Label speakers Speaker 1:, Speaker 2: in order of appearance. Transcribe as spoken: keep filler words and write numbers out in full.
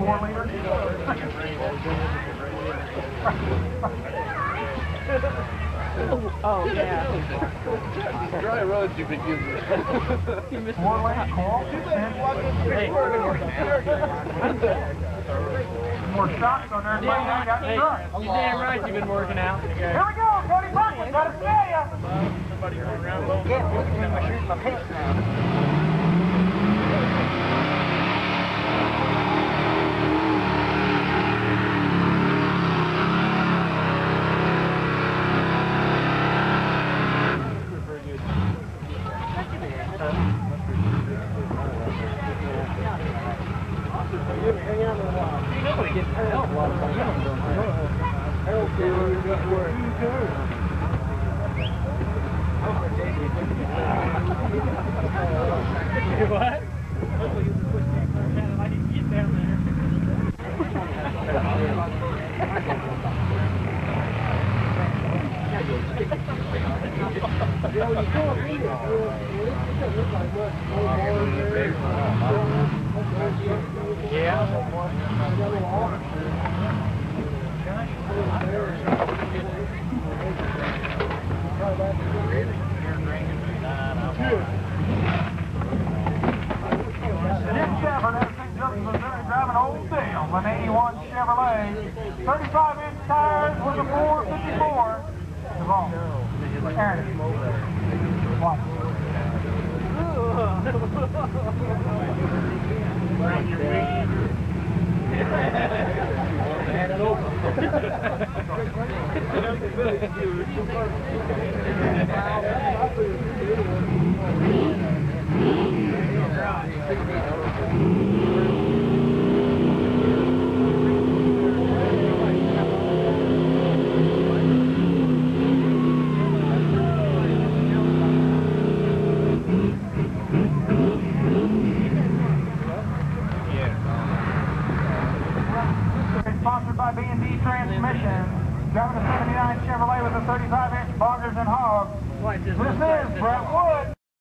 Speaker 1: four liter.
Speaker 2: oh, oh, yeah.
Speaker 3: These dry roads you've been using.
Speaker 2: You missed
Speaker 1: Four liter, call.
Speaker 2: Hey.
Speaker 1: More shots on there.
Speaker 2: Yeah,
Speaker 1: Got
Speaker 2: hey,
Speaker 1: truck.
Speaker 2: you're damn right you've been working out.
Speaker 1: Here we go, Cody Bucket, gotta smell ya.
Speaker 2: Somebody going around.
Speaker 1: Get between my shoes and my pants now.
Speaker 2: What? I can get down there. Yeah.
Speaker 1: Driving Old Dale, an eighty-one Chevrolet, thirty-five inch tires with a four fifty-four. Wrong. Aaron. Watch. Hand it over. Sponsored by B and D Transmission. Driving a seventy-nine Chevrolet with a thirty-five inch boggers and hogs. This is Brett Wood.